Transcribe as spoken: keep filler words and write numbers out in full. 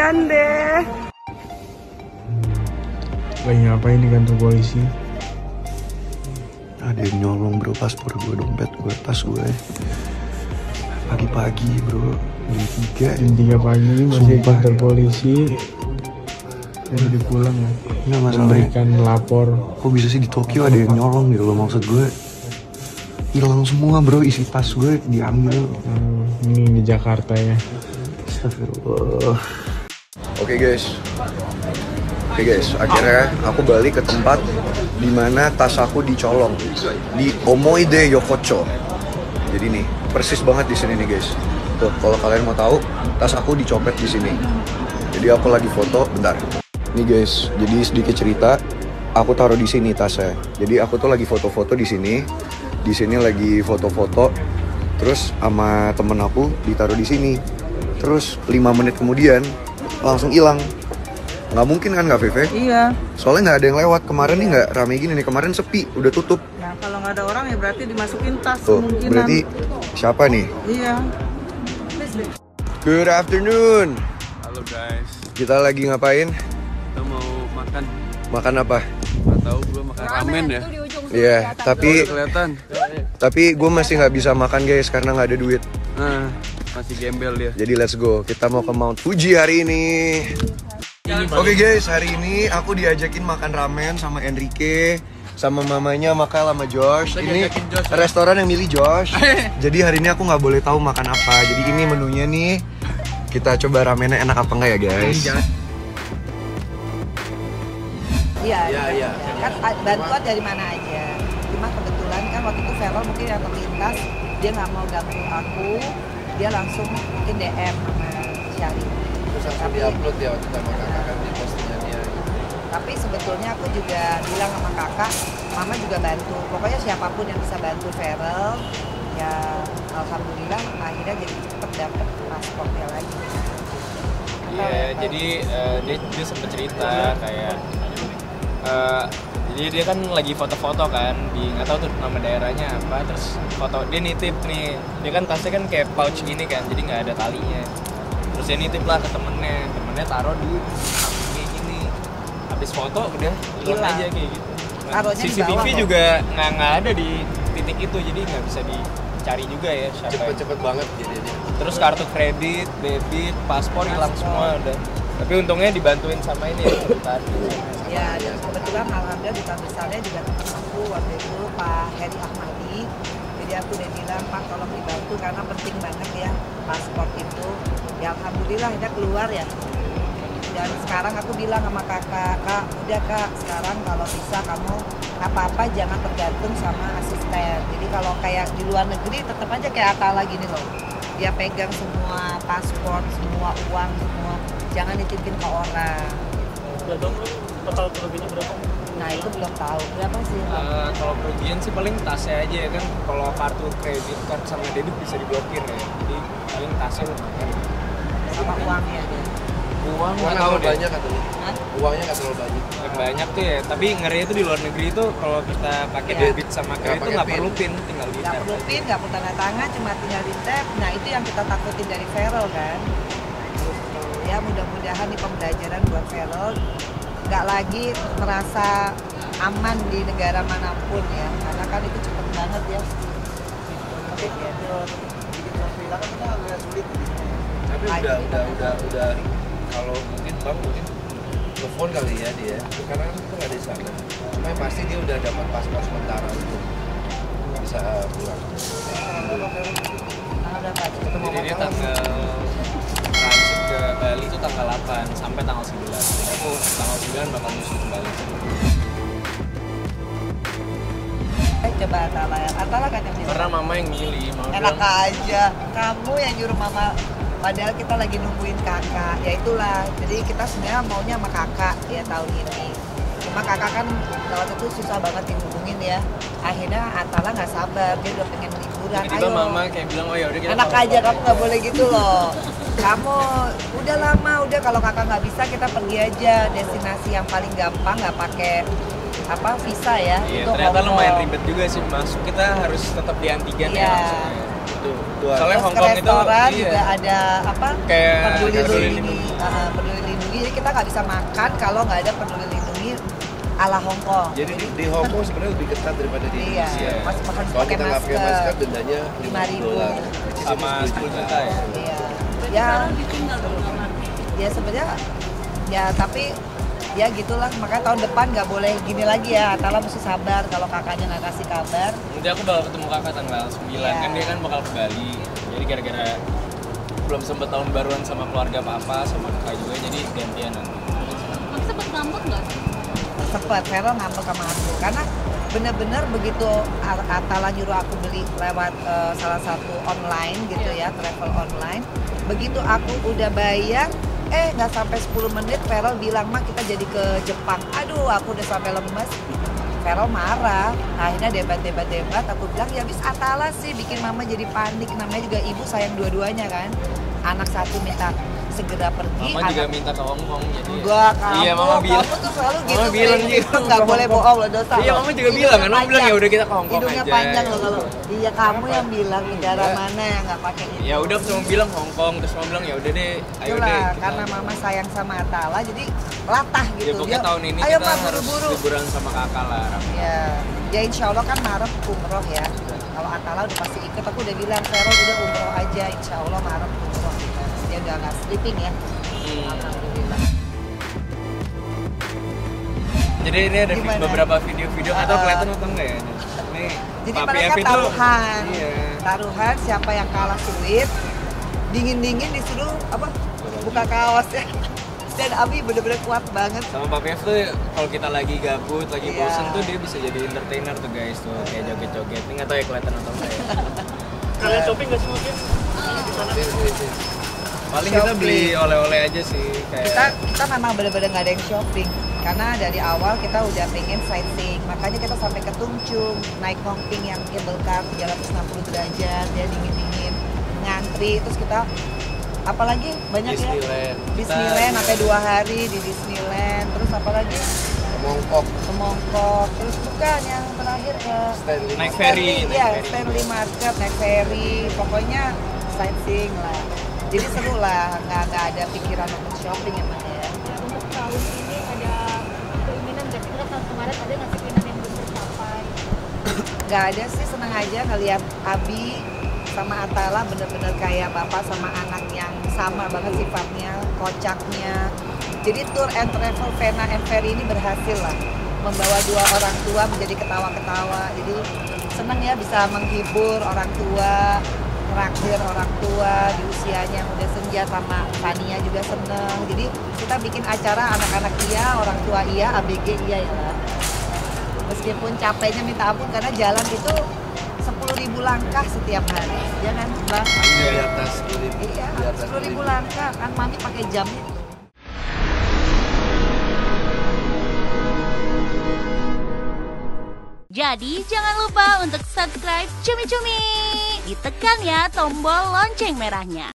Kasian deh. Lagi ngapain di kantor polisi? Ada yang nyolong bro, paspor gue, dompet gue, tas gue. Pagi-pagi bro, jam tiga. Jam tiga pagi masih di kantor polisi. Jadi pulang ya. Nggak masalah. Memberikan lapor. Kok bisa sih di Tokyo ada yang nyolong gitu loh, maksud gue. Hilang semua bro, isi tas gue diambil. Hmm, ini di Jakarta ya. Astagfirullah. Oke guys. Oke guys, akhirnya aku balik ke tempat dimana tas aku dicolong di Omoide Yokocho. Jadi nih, persis banget di sini nih guys. Tuh, kalau kalian mau tahu, tas aku dicopet di sini. Jadi aku lagi foto, bentar. Nih guys, jadi sedikit cerita, aku taruh di sini tasnya. Jadi aku tuh lagi foto-foto di sini, di sini lagi foto-foto, terus sama temen aku ditaruh di sini. Terus lima menit kemudian langsung hilang. Nggak mungkin kan nggak Veve? Iya. Soalnya nggak ada yang lewat. Kemarin nih nggak rame gini nih. Kemarin sepi, udah tutup. Nah kalau nggak ada orang ya berarti dimasukin tas. Tuh, kemungkinan. berarti siapa nih? Iya. Good afternoon. Halo guys, Kita lagi ngapain? kita mau makan. Makan apa? Nggak tahu gue makan ramen ya. Iya, tapi Udah kelihatan. tapi gue masih nggak bisa makan guys karena nggak ada duit. Nah, masih gembel dia. Jadi let's go. Kita mau ke Mount Fuji hari ini. Oke guys, hari ini aku diajakin makan ramen sama Enrique, sama mamanya Makal sama Josh. Ini restoran yang milih Josh. Jadi hari ini aku nggak boleh tahu makan apa. Jadi ini menunya nih. Kita coba ramennya enak apa enggak ya guys? Iya. Iya, iya. Kan bantuan dari mana aja. Cuma kebetulan kan waktu itu Feral mungkin yang terlintas, dia nggak mau ganggu aku, dia langsung mungkin D M sama Syari. Terus langsung diupload ya waktu sama kakak kan di postingannya. Tapi sebetulnya aku juga bilang sama kakak, mama juga bantu. Pokoknya siapapun yang bisa bantu Feral, ya alhamdulillah akhirnya jadi cepet dapet paspornya lagi. Iya, yeah, jadi uh, dia dia sempet cerita kayak uh, jadi dia kan lagi foto-foto kan di nggak tahu tuh nama daerahnya apa, terus foto dia nitip nih, dia kan tasnya kan kayak pouch gini kan, jadi nggak ada talinya, terus dia nitip lah ke temennya, temennya taruh di sampingnya gini, habis foto udah hilang aja kayak gitu. Nah, C C T V juga nggak nggak ada di titik itu, jadi nggak bisa dicari juga ya siapa. Cepet-cepet banget jadinya. Terus kartu kredit, debit, paspor hilang semua udah. Tapi untungnya dibantuin sama ini ya, tadi. Ya, dan kebetulan alhamdulillah duta besarnya juga teman aku waktu itu Pak Heri Ahmadi. Jadi aku udah bilang, Pak tolong dibantu karena penting banget ya paspor itu. Ya alhamdulillah dia keluar ya. Dan sekarang aku bilang sama kakak, Kak udah Kak, sekarang kalau bisa kamu apa-apa jangan tergantung sama asisten. Jadi kalau kayak di luar negeri tetap aja kayak Atala gini loh. Dia pegang semua paspor, semua uang, semua. Jangan dititipin ke orang. Berapa total kerugiannya berapa? Nah itu belum tahu. Berapa sih? Uh, kalau kerugian sih paling tasnya aja ya kan. Kalau kartu kredit card sama debit bisa diblokir ya. Jadi paling tasnya kan. Sama uangnya. Uang nggak Uangnya tahu terlalu deh. banyak katanya. Hah? Uangnya nggak terlalu banyak. Yang banyak tuh ya. Tapi ngeri itu di luar negeri itu kalau kita pakai Iya. debit sama kredit itu nggak perlu pin, tinggal di Nggak tap perlu aja. pin, nggak perlu tanda tangan, cuma tinggal di tap. Nah itu yang kita takutin dari Feral kan. Gitu. Ya mudah-mudahan nih pembelajaran buat Feral nggak lagi merasa aman di negara manapun ya, karena kan itu cepet banget ya. Oke, ya. Tapi udah, udah, udah, udah. Kalau mungkin bang mungkin telepon kali ya dia. Karena kan itu nggak di sana. Cuma yang pasti dia udah dapat paspor sementara untuk bisa pulang. Jadi dia tanggal transit ke Bali itu tanggal delapan sampai tanggal sembilan. Jadi aku tanggal sembilan bakal nyusul kembali. Eh, coba Atala ya. Atala kan yang milih. Karena mama yang milih, mama Enak bilang, aja. Kamu yang nyuruh mama. Padahal kita lagi nungguin kakak. Ya itulah. Jadi kita sebenarnya maunya sama kakak ya tahun ini. Cuma kakak kan waktu itu susah banget dihubungin ya. Akhirnya Atala nggak sabar. Dia udah pengen liburan. tiba-tiba Ayo. mama kayak bilang, oh ya udah kita Enak tahun aja depan kamu nggak boleh gitu loh. Kamu udah lama udah kalau kakak nggak bisa kita pergi aja destinasi yang paling gampang nggak pakai apa visa ya. Iya, itu ternyata Hong lumayan Kong. ribet juga sih masuk. Kita harus tetap di antigen ya Iya. langsung. Itu, itu Soalnya Terus Hong ke Kong itu restoran iya. juga ada apa? Kayak peduli peduli lindungi, uh, peduli lindungi. Jadi kita nggak bisa makan kalau nggak ada peduli lindungi ala Hong Kong. Jadi di, di Hong Kong sebenarnya lebih ketat daripada di Iya, Indonesia. masih harus Kalau pakai kita nggak pakai masker. masker dendanya lima ribu. dolar. sama sepuluh juta ya. Iya. Ya, ya sebenarnya ya tapi ya gitulah, makanya tahun depan nggak boleh gini lagi ya. Atala mesti sabar kalau kakaknya nggak kasih kabar. Nanti aku bakal ketemu kakak tanggal sembilan, Iya. kan dia kan bakal ke Bali. Jadi gara-gara belum sempet tahun baruan sama keluarga papa, sama kakak juga, jadi gantian nanti. Tapi sempet ngambek nggak sih? Sempet Vero ngambek sama aku karena bener-bener begitu Atala nyuruh aku beli lewat uh, salah satu online gitu ya, travel online. Begitu aku udah bayar, eh nggak sampai sepuluh menit Vero bilang, "Mah kita jadi ke Jepang." Aduh, aku udah sampai lemes. Vero marah, akhirnya debat-debat-debat. Aku bilang, ya bis Atala sih bikin mama jadi panik. Namanya juga ibu sayang dua-duanya kan. Anak satu minta segera pergi. Mama juga anak... minta ke Hong Kong jadi. Enggak, kamu, Iya, mama bilang. kamu tuh selalu gitu. Mama bilang Pring. gitu. Nggak boleh bohong loh, dosa. Iya, loh. mama juga Hidungnya bilang kan. Mama bilang panjang. ya udah kita ke Hong Kong Hidungnya aja. panjang loh kalau. Iya, kamu Apa? yang bilang negara Iya. mana yang nggak pakai itu. Ya udah cuma bilang Hong Kong, terus mama bilang ya udah deh, ayo Itulah, deh. kita- karena mama sayang sama Atala, jadi latah Ya gitu. pokoknya Dia, tahun ini ayo kita Pak harus buru-buru. liburan sama kakak lah. Ya, ya insya Allah kan Maret umroh ya. Kalau Atala udah pasti ikut, aku udah bilang Vero udah umroh aja, insya Allah Maret umroh kita. Dia udah nggak sleeping ya. Hmm. Alhamdulillah. Jadi ini ada Gimana? beberapa video-video atau Uh, kelihatan atau enggak ya? Nih, Jadi Papi mereka F itu- taruhan, Iya. taruhan siapa yang kalah sweet, dingin-dingin disuruh apa buka kaos ya. Dan Abi bener-bener kuat banget. Sama Papi F tuh kalau kita lagi gabut, lagi Iya. bosen tuh dia bisa jadi entertainer tuh guys tuh kayak joget-joget. Ini nggak tahu ya kelihatan atau enggak ya. Kalian shopping nggak sih mungkin? Paling kita Shopping. beli oleh-oleh aja sih kayak. Kita kita memang bener-bener nggak ada yang shopping karena dari awal kita udah pengen sightseeing, makanya kita sampai ke Tungchung naik Hongping yang cable car tiga ratus enam puluh derajat ya, dingin-dingin ngantri, terus kita apalagi banyak Disneyland. ya Disneyland sampai dua hari di Disneyland, terus apalagi Mongkok, ke Mongkok, terus bukan yang terakhir ke Stanley. Naik ferry, naik ya ferry. Stanley Market, naik ferry, pokoknya sightseeing lah. Jadi seru lah, nggak nggak ada pikiran untuk shopping emang ya. Ya, untuk tahun ini ada keinginan nggak sih? Kan tahun kemarin ada nggak sih keinginan yang belum tercapai? Nggak ada sih, seneng aja ngeliat Abi sama Atala bener-bener kayak bapak sama anak yang sama banget sifatnya, kocaknya. Jadi tour and travel Vena and Ferry ini berhasil lah membawa dua orang tua menjadi ketawa-ketawa. Jadi seneng ya bisa menghibur orang tua, traktir orang tua di usianya yang udah senja, sama Fania juga seneng. Jadi kita bikin acara anak-anak iya, orang tua iya, A B G iya ya lah. Meskipun capeknya minta ampun karena jalan itu sepuluh ribu langkah setiap hari, ya kan Bang? Di atas sepuluh ribu. Iya, Di atas sepuluh ribu langkah, kan Mami pakai jam itu. Jadi jangan lupa untuk subscribe Cumi Cumi. Ditekan ya tombol lonceng merahnya.